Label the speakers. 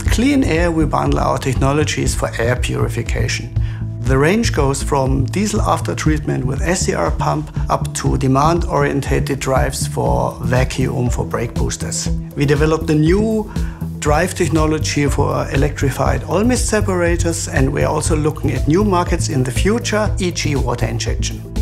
Speaker 1: Clean Air, we bundle our technologies for air purification. The range goes from diesel after-treatment with SCR pump up to demand-orientated drives for vacuum for brake boosters. We developed a new drive technology for electrified oil mist separators, and we're also looking at new markets in the future, e.g. water injection.